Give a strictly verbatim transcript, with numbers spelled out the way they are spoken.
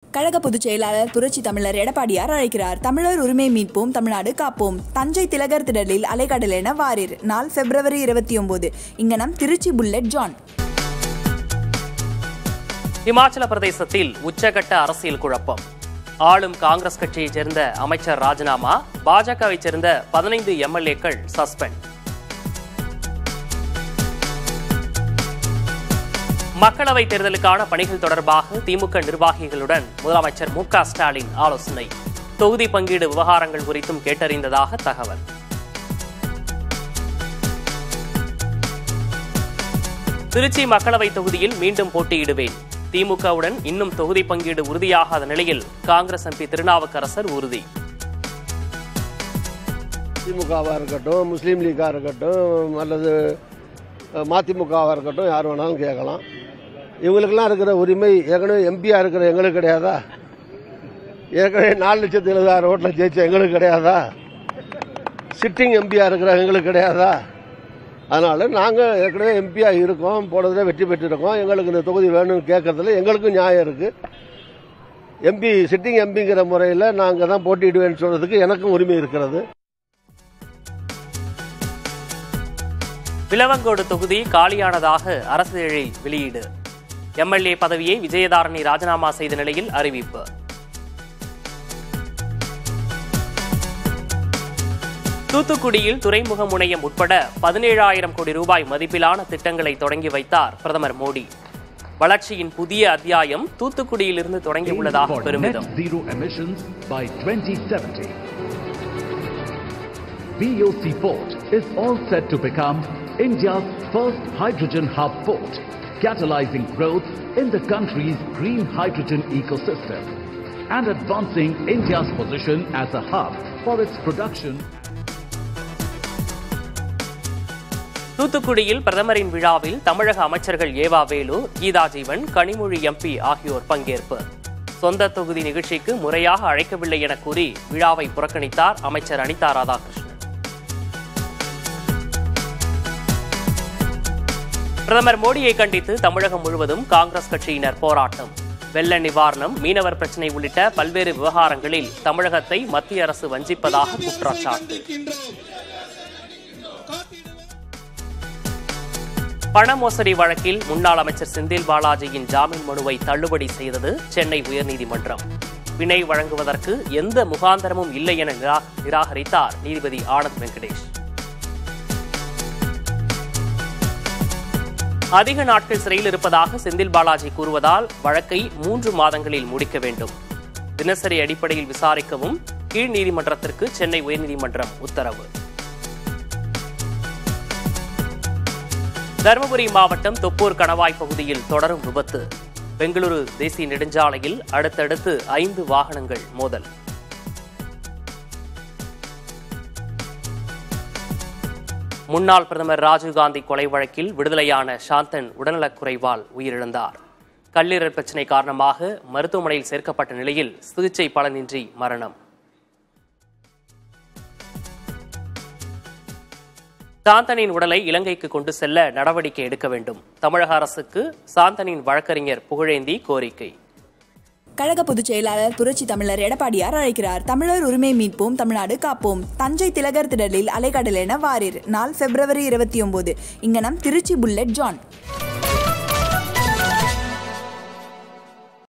கழக பொதுச் செயலாளர் புரட்சி தமிழர் எடப்பாடியார் அழைக்கிறார். தமிழர் உரிமை மீட்போம், தமிழ்நாடு காப்போம். தஞ்சை திலகர் திடலில் அலைக்கடலென வாரீர். நாள் பிப்ரவரி இருபத்தி ஒன்பது. இங்கனம் திருச்சி புல்லட் ஜான். இமாச்சல பிரதேசத்தில் உச்சகட்ட அரசியல் குழப்பம். ஆளும் காங்கிரஸ் கட்சியைச் சேர்ந்த அமைச்சர் ராஜினாமா, பாஜகவைச் சேர்ந்த பதினைந்து எம்எல்ஏக்கள் சஸ்பெண்ட். மக்களவைத் தேர்தலுக்கான பணிகள் தொடர்பாக திமுக நிர்வாகிகளுடன் முதலமைச்சர் மு க ஸ்டாலின் ஆலோசனை. தொகுதி பங்கீடு விவகாரங்கள் குறித்தும் கேட்டறிந்ததாக தகவல். திருச்சி மக்களவைத் தொகுதியில் மீண்டும் போட்டியிடுவேன். திமுகவுடன் இன்னும் தொகுதி பங்கீடு உறுதியாகாத நிலையில் காங்கிரஸ் எம்பி திருநாவுக்கரசர் உறுதி. திமுகவாக இருக்கட்டும், முஸ்லீம் லீக்காக இருக்கட்டும், அல்லது மதிமுகவாக இருக்கட்டும், யார் வேணாலும் கேட்கலாம். இவங்களுக்கெல்லாம் இருக்கிற உரிமை ஏற்கனவே எம்பியாக இருக்கிற எங்களுக்கு கிடையாதா? ஏற்கனவே நாலு லட்சத்து எழுபதாயிரம் ஓட்டில் ஜெயிச்ச எங்களுக்கு கிடையாதா? சிட்டிங் எம்பியாக இருக்கிற எங்களுக்கு கிடையாதா? அதனால நாங்கள் ஏற்கனவே எம்பியாக இருக்கோம், போனதில் வெற்றி பெற்றிருக்கோம். எங்களுக்கு இந்த தொகுதி வேணும்னு கேட்கறதுல எங்களுக்கும் நியாயம் இருக்குது. எம்பி சிட்டிங் எம்பிங்கிற முறையில் நாங்கள் தான் போட்டியிடுவேன்னு சொல்றதுக்கு எனக்கும் உரிமை இருக்கிறது. விளவங்கோடு தொகுதி காலியானதாக அரசிதழை வெளியீடு. எம்எல்ஏ பதவியை விஜயதாரணி ராஜினாமா செய்த நிலையில் அறிவிப்பு. தூத்துக்குடியில் துறைமுக முனையம் உட்பட பதினேழாயிரம் கோடி ரூபாய் மதிப்பிலான திட்டங்களை தொடங்கி வைத்தார் பிரதமர் மோடி. வளர்ச்சியின் புதிய அத்தியாயம் தூத்துக்குடியிலிருந்து தொடங்கியுள்ளதாக பெருமிதம். V O C port is all set to become India's first hydrogen hub port, catalyzing growth in the country's green hydrogen ecosystem and advancing India's position as a hub for its production. தூத்துக்குடியில் பிரதமரின் விழாவில் தமிழக அமைச்சர்கள் ஏவா Velu, Geetha Jeevan, Kanimozhi MP ஆகியோர் பங்கேற்பு. சொந்த தொகுதி நிகழ்ச்சிக்கு முறையாக அழைக்கவில்லை என கூறி விழாவை புறக்கணித்தார் அமைச்சர் அனிதா ராதாகிருஷ்ணன். பிரதமர் மோடியை கண்டித்து தமிழகம் முழுவதும் காங்கிரஸ் கட்சியினர் போராட்டம். வெள்ள நிவாரணம், மீனவர் பிரச்சினை உள்ளிட்ட பல்வேறு விவகாரங்களில் தமிழகத்தை மத்திய அரசு வஞ்சிப்பதாக குற்றச்சாட்டு. பண மோசடி வழக்கில் முன்னாள் அமைச்சர் செந்தில் பாலாஜியின் ஜாமீன் மனுவை தள்ளுபடி செய்தது சென்னை உயர்நீதிமன்றம். பிணை வழங்குவதற்கு எந்த முகாந்தரமும் இல்லை என நிராகரித்தார் நீதிபதி ஆனந்த் வெங்கடேஷ். அதிக நாட்கள் சிறையில் இருப்பதாக செந்தில் பாலாஜி கூறுவதால் வழக்கை மூன்று மாதங்களில் முடிக்க வேண்டும். தினசரி அடிப்படையில் விசாரிக்கவும் கீழ் நீதிமன்றத்திற்கு சென்னை உயர்நீதிமன்றம் உத்தரவு. தருமபுரி மாவட்டம் தொப்பூர் கணவாய் பகுதியில் தொடரும் விபத்து. பெங்களூரு தேசிய நெடுஞ்சாலையில் அடுத்தடுத்து ஐந்து வாகனங்கள் மோதல். முன்னாள் பிரதமர் ராஜீவ்காந்தி கொலை வழக்கில் விடுதலையான சாந்தன் உடல்நலக்குறைவால் உயிரிழந்தார். கல்லீரல் பிரச்சினை காரணமாக மருத்துவமனையில் சேர்க்கப்பட்ட நிலையில் சிகிச்சை பலனின்றி மரணம். சாந்தனின் உடலை இலங்கைக்கு கொண்டு செல்ல நடவடிக்கை எடுக்க வேண்டும். தமிழக அரசுக்கு சாந்தனின் வழக்கறிஞர் புகழேந்தி கோரிக்கை. கழக பொதுச் செயலாளர் புரட்சி தமிழர் எடப்பாடியார் அழைக்கிறார். தமிழர் உரிமை மீட்போம், தமிழ்நாடு காப்போம். தஞ்சை திலகர் திடலில் அலைக்கடலென வாரீர். நாள் பிப்ரவரி இருபத்தி ஒன்பது. இங்கனம் திருச்சி புல்லட் ஜான்.